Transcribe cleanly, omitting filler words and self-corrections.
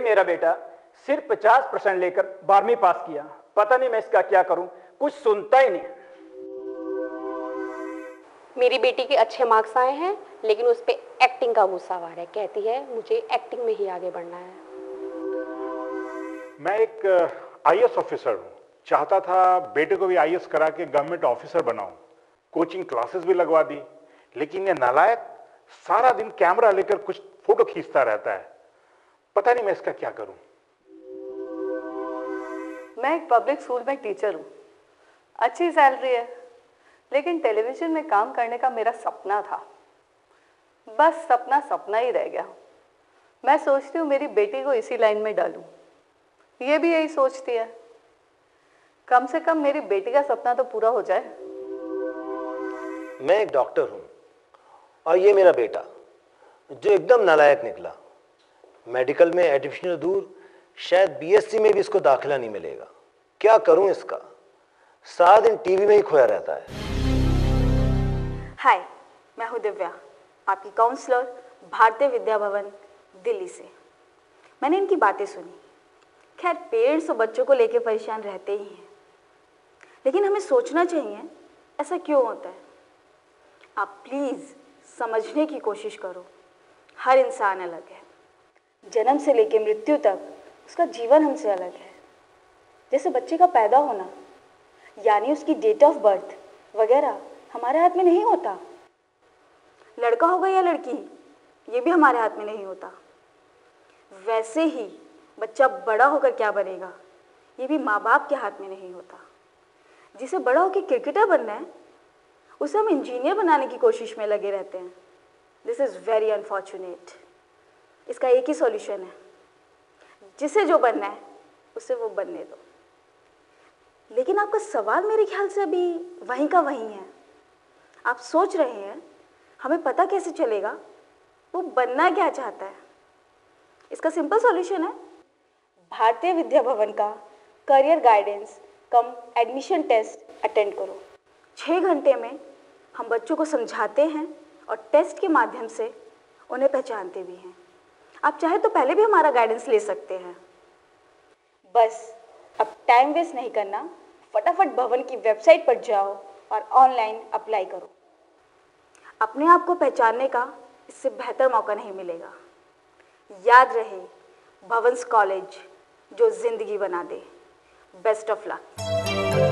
मेरा बेटा सिर्फ 50% लेकर 12वीं पास किया। पता नहीं मैं इसका क्या करूं, कुछ सुनता ही नहीं। मेरी बेटी के अच्छे मार्क्स आए हैं, लेकिन उस पे एक्टिंग का गुस्सा आ रहा है। कहती है मुझे एक्टिंग में ही आगे बढ़ना है। मैं एक आईएएस ऑफिसर हूँ, चाहता था बेटे को भी आईएएस करा के गवर्नमेंट ऑफिसर बनाऊं। कोचिंग क्लासेस भी लगवा दी, लेकिन ये नालायक सारा दिन कैमरा लेकर कुछ फोटो खींचता रहता है। पता नहीं मैं इसका क्या करूं। मैं एक पब्लिक स्कूल में टीचर हूँ, अच्छी सैलरी है, लेकिन टेलीविजन में काम करने का मेरा सपना था। बस सपना सपना ही रह गया। मैं सोचती हूँ मेरी बेटी को इसी लाइन में डालूं। ये भी यही सोचती है। कम से कम मेरी बेटी का सपना तो पूरा हो जाए। मैं एक डॉक्टर हूँ और ये मेरा बेटा जो एकदम नालायक निकला। मेडिकल में एडमिशन दूर, शायद बीएससी में भी इसको दाखिला नहीं मिलेगा। क्या करूं इसका? सारा दिन टीवी में ही खोया रहता है। हाय, मैं हूं दिव्या, आपकी काउंसलर भारतीय विद्या भवन दिल्ली से। मैंने इनकी बातें सुनी। खैर, पेरेंट्स तो बच्चों को लेकर परेशान रहते ही हैं, लेकिन हमें सोचना चाहिए ऐसा क्यों होता है। आप प्लीज़ समझने की कोशिश करो। हर इंसान अलग है, जन्म से लेकर मृत्यु तक उसका जीवन हमसे अलग है। जैसे बच्चे का पैदा होना, यानी उसकी डेट ऑफ बर्थ वगैरह हमारे हाथ में नहीं होता। लड़का होगा या लड़की, ये भी हमारे हाथ में नहीं होता। वैसे ही बच्चा बड़ा होकर क्या बनेगा, ये भी माँ बाप के हाथ में नहीं होता। जिसे बड़ा होकर क्रिकेटर बनना है, उसे हम इंजीनियर बनाने की कोशिश में लगे रहते हैं। This is very unfortunate. इसका एक ही सॉल्यूशन है, जिसे जो बनना है उसे वो बनने दो। लेकिन आपका सवाल मेरे ख्याल से अभी वहीं का वहीं है। आप सोच रहे हैं हमें पता कैसे चलेगा वो बनना क्या चाहता है। इसका सिंपल सॉल्यूशन है, भारतीय विद्या भवन का career guidance cum admission test attend करो। 6 घंटे में हम बच्चों को समझाते हैं और टेस्ट के माध्यम से उन्हें पहचानते भी हैं। आप चाहे तो पहले भी हमारा गाइडेंस ले सकते हैं। बस अब टाइम वेस्ट नहीं करना, फटाफट भवन की वेबसाइट पर जाओ और ऑनलाइन अप्लाई करो। अपने आप को पहचानने का इससे बेहतर मौका नहीं मिलेगा। याद रहे, भवन्स कॉलेज जो जिंदगी बना दे। Best of luck.